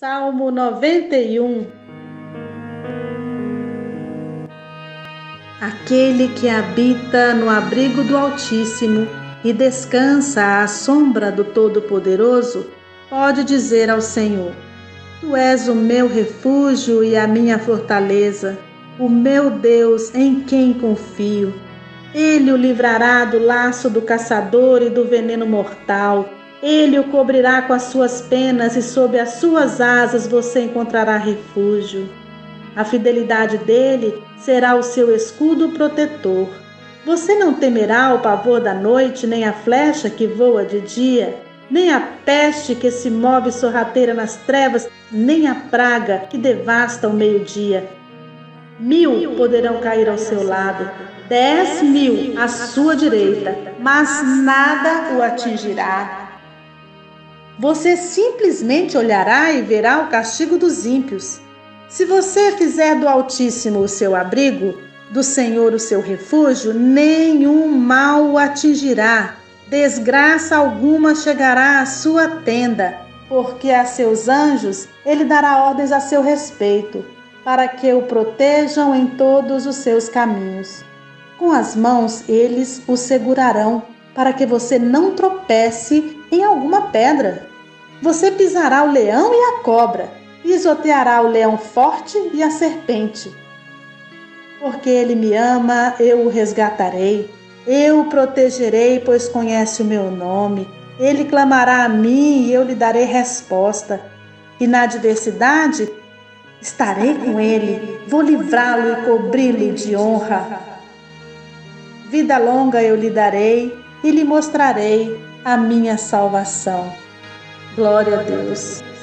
Salmo 91. Aquele que habita no abrigo do Altíssimo e descansa à sombra do Todo-Poderoso, pode dizer ao Senhor: Tu és o meu refúgio e a minha fortaleza, o meu Deus em quem confio. Ele o livrará do laço do caçador e do veneno mortal. Ele o cobrirá com as suas penas e sob as suas asas você encontrará refúgio. A fidelidade dele será o seu escudo protetor. Você não temerá o pavor da noite, nem a flecha que voa de dia, nem a peste que se move sorrateira nas trevas, nem a praga que devasta ao meio-dia. 1000 poderão cair ao seu lado, 10.000 à sua direita, mas nada o atingirá. Você simplesmente olhará e verá o castigo dos ímpios. Se você fizer do Altíssimo o seu abrigo, do Senhor o seu refúgio, nenhum mal o atingirá, desgraça alguma chegará à sua tenda, porque a seus anjos ele dará ordens a seu respeito, para que o protejam em todos os seus caminhos. Com as mãos eles o segurarão, para que você não tropece em alguma pedra. Você pisará o leão e a cobra, pisoteará o leão forte e a serpente. Porque ele me ama, eu o resgatarei. Eu o protegerei, pois conhece o meu nome. Ele clamará a mim e eu lhe darei resposta. E na adversidade, estarei com ele. Vou livrá-lo e cobri-lo de honra. Vida longa eu lhe darei e lhe mostrarei a minha salvação. Glória a Deus.